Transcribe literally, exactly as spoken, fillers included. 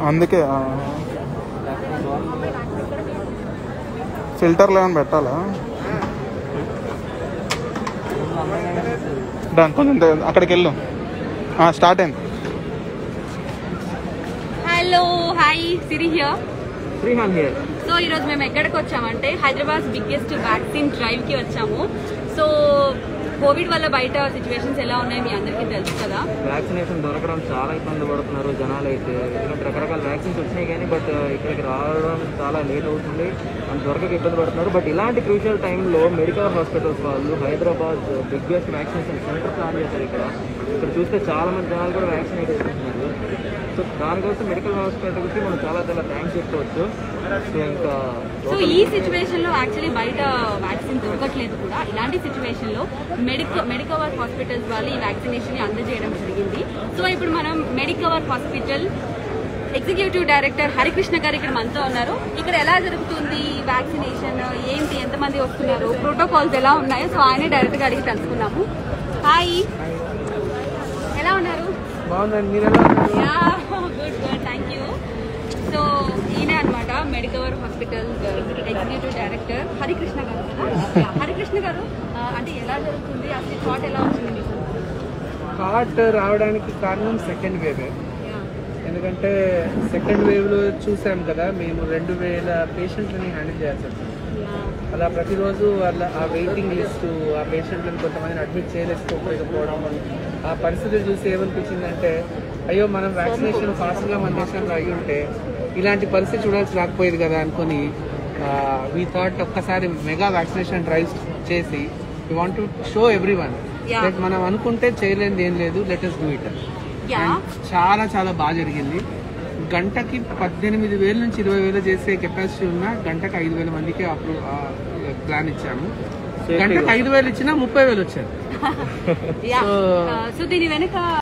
అందుకే ఫిల్టర్లు ఏమైనా పెట్టాలా? దాని కొంచెం అక్కడికి వెళ్ళు. స్టార్ట్ అయింది. Hello hi Siri here, Srihan here. So ఈరోజు మేము ఎక్కడికి వచ్చామంటే హైదరాబాద్ బిగ్గెస్ట్ వ్యాక్సిన్ డ్రైవ్కి వచ్చాము. సో కోవిడ్ వల్ల బయట సిచ్యువేషన్స్ ఎలా ఉన్నాయి మీ అందరికీ తెలుసు కదా. వ్యాక్సినేషన్ దొరకడం చాలా ఇబ్బంది పడుతున్నారు జనాలు అయితే. ఎందుకంటే రకరకాల వ్యాక్సిన్స్ వచ్చినాయి కానీ బట్ ఇక్కడికి రావడం చాలా లేట్ అవుతుంది, అంత దొరకక ఇబ్బంది పడుతున్నారు. బట్ ఇలాంటి క్రూషియల్ టైంలో మెడికల్ హాస్పిటల్స్ వాళ్ళు Hyderabad biggest vaccination centre plan చేశారు. ఇక్కడ ఇక్కడ చూస్తే చాలా మంది జనాలు కూడా వ్యాక్సినేట్ చేసుకుంటున్నారు. సో దానికోసం మెడికల్ హాస్పిటల్కి మనం చాలా చాలా థ్యాంక్స్ చెప్పుకోవచ్చు. సో ఇంకా సో ఈ సిచ్యువేషన్లో యాక్చువల్లీ బయట వ్యాక్సిన్ దొరకట్లేదు కూడా. ఇలాంటి సిచ్యువేషన్లో మెడికల్ మెడికవర్ హాస్పిటల్స్ వాళ్ళు ఈ వ్యాక్సినేషన్ అందజేయడం జరిగింది. సో ఇప్పుడు మనం Medicover hospital executive director Harikrishna గారు ఇక్కడ మనతో ఉన్నారు. ఇక్కడ ఎలా జరుగుతుంది వ్యాక్సినేషన్, ఏంటి, ఎంతమంది వస్తున్నారు, ప్రోటోకాల్స్ ఎలా ఉన్నాయో సో ఆయనే డైరెక్ట్గా అడిగి తెలుసుకున్నాము. హాయ్, ఎలా ఉన్నారు? బాగుందండి, మీరు ఎలా ఉన్నారు? Good good, thank you. So ఈయనే అనమాట Medicover hospital executive director Harikrishna గారు. హరికృష్ణ గారు, అంటే ఎలా జరుగుతుంది అసలు, థాట్ ఎలా వచ్చింది మీకు? థాట్ రావడానికి కారణం సెకండ్ వేవ్. ఎందుకంటే సెకండ్ వేవ్లో చూసాం కదా, మేము రెండు వేల పేషెంట్లని హ్యాండిల్ చేయాల్సి వచ్చింది. అలా ప్రతిరోజు వాళ్ళ ఆ వెయిటింగ్ లిస్టు, ఆ పేషెంట్లను కొంతమందిని అడ్మిట్ చేయలేకపోకపోవడం, ఆ పరిస్థితులు చూసి ఏమనిపించిందంటే అయ్యో మనం వ్యాక్సినేషన్ ఫాస్ట్గా మన దేశంలో అయ్యి ఉంటే ఇలాంటి పరిస్థితి చూడాల్సి రాకపోయేది కదా అనుకుని వీ థాట్ ఒక్కసారి మెగా వ్యాక్సినేషన్ డ్రైవ్ చేసి we want to show everyone like మనం అనుకుంటే చేయలేనిది ఏం లేదు, లెట్ us do it. చాలా చాలా బాగా జరిగింది. గంటకి పద్దెనిమిది వేల నుంచి ఇరవై వేలు చేసే కెపాసిటీ ఉన్న గంటకి ఐదు వేల మందికి అప్రూవ్ ప్లాన్ ఇచ్చాము. గంటకి ఐదు వేలు ఇచ్చినా ముప్పై వేలు వచ్చారు. సో దీని వెనక